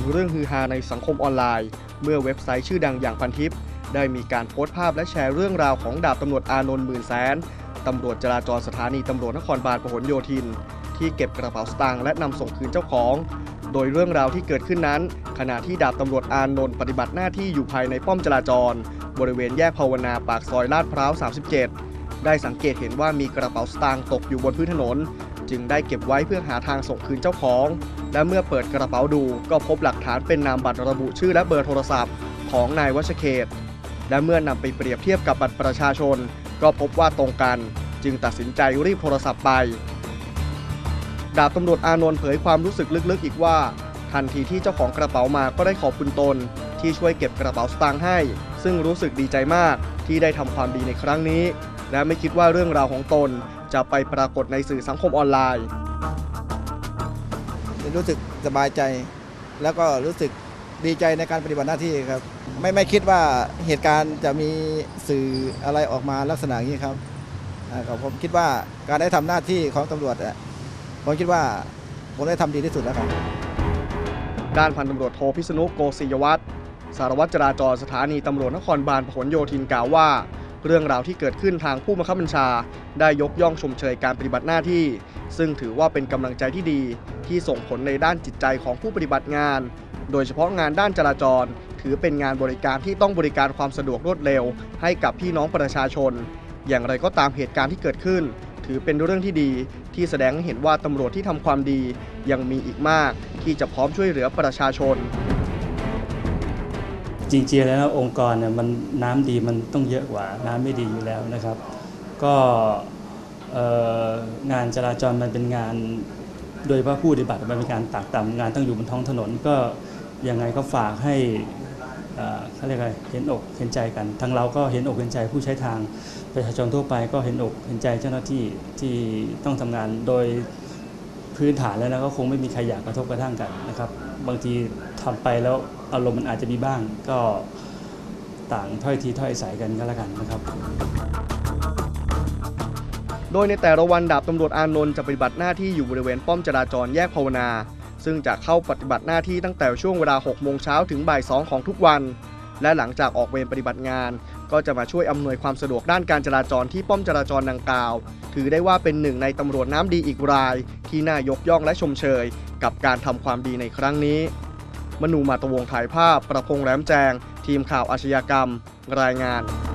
เรื่องฮือฮาในสังคมออนไลน์เมื่อเว็บไซต์ชื่อดังอย่างพันทิปได้มีการโพสต์ภาพและแชร์เรื่องราวของดาบตำรวจอานนท์ หมื่นแสนตำรวจจราจรสถานีตำรวจนครบาลพหลโยธินที่เก็บกระเป๋าสตางค์และนำส่งคืนเจ้าของโดยเรื่องราวที่เกิดขึ้นนั้นขณะที่ดาบตำรวจอานนท์ปฏิบัติหน้าที่อยู่ภายในป้อมจราจรบริเวณแยกภาวนาปากซอยลาดพร้าว 37 ได้สังเกตเห็นว่ามีกระเป๋าสตางค์ตกอยู่บนพื้นถนนจึงได้เก็บไว้เพื่อหาทางส่งคืนเจ้าของและเมื่อเปิดกระเป๋าดูก็พบหลักฐานเป็นนามบัตรระบุชื่อและเบอร์โทรศัพท์ของนายวัชเขตและเมื่อนำไปเปรียบเทียบกับบัตรประชาชนก็พบว่าตรงกันจึงตัดสินใจรีบโทรศัพท์ไปดาบตำรวจอานนท์เผยความรู้สึกลึกๆอีกว่าทันทีที่เจ้าของกระเป๋ามาก็ได้ขอบคุณตนที่ช่วยเก็บกระเป๋าสตางค์ให้ซึ่งรู้สึกดีใจมากที่ได้ทำความดีในครั้งนี้และไม่คิดว่าเรื่องราวของตนจะไปปรากฏในสื่อสังคมออนไลน์รู้สึกสบายใจแล้วก็รู้สึกดีใจในการปฏิบัติหน้าที่ครับไม่คิดว่าเหตุการณ์จะมีสื่ออะไรออกมาลักษณะอย่างนี้ครับผมคิดว่าการได้ทำหน้าที่ของตำรวจผมคิดว่าผมได้ทำดีที่สุดแล้วครับด้านพันตำรวจโทพิษณุโกศิยวัฒน์สารวัตรจราจรสถานีตำรวจนครบาลพหลโยธินกล่าวว่าเรื่องราวที่เกิดขึ้นทางผู้บังคับบัญชาได้ยกย่องชมเชยการปฏิบัติหน้าที่ซึ่งถือว่าเป็นกำลังใจที่ดีที่ส่งผลในด้านจิตใจของผู้ปฏิบัติงานโดยเฉพาะงานด้านจราจรถือเป็นงานบริการที่ต้องบริการความสะดวกรวดเร็วให้กับพี่น้องประชาชนอย่างไรก็ตามเหตุการณ์ที่เกิดขึ้นถือเป็นเรื่องที่ดีที่แสดงให้เห็นว่าตำรวจที่ทำความดียังมีอีกมากที่จะพร้อมช่วยเหลือประชาชนจริงๆแล้วองค์กรเนี่ยมันน้ำดีมันต้องเยอะกว่าน้ำไม่ดีอยู่แล้วนะครับก็งานจราจรมันเป็นงานโดยเฉพาะผู้ปฏิบัติมันเป็นการตากตำงานต้องอยู่บนท้องถนนก็ยังไงก็ฝากให้เขาเรียกอะไรเห็นอกเห็นใจกันทั้งเราก็เห็นอกเห็นใจผู้ใช้ทางประชาชนทั่วไปก็เห็นอกเห็นใจเจ้าหน้าที่ที่ต้องทำงานโดยพื้นฐานแล้วนะก็คงไม่มีใครอยากกระทบกระทั่งกันนะครับบางทีทำไปแล้วอารมณ์มันอาจจะมีบ้างก็ต่างถ้อยทีถ้อยอาศัยกันก็แล้วกันนะครับโดยในแต่ละวันดาบตำรวจอานนท์จะปฏิบัติหน้าที่อยู่บริเวณป้อมจราจรแยกภาวนาซึ่งจะเข้าปฏิบัติหน้าที่ตั้งแต่ช่วงเวลา 6 โมงเช้าถึงบ่าย 2 ของทุกวันและหลังจากออกเวรปฏิบัติงานก็จะมาช่วยอำนวยความสะดวกด้านการจราจรที่ป้อมจราจรดังกล่าวถือได้ว่าเป็นหนึ่งในตำรวจน้ำดีอีกรายที่น่ายกย่องและชมเชยกับการทำความดีในครั้งนี้มนู มาตวงศ์ถ่ายภาพประพงษ์แหลมแจงทีมข่าวอาชญากรรมรายงาน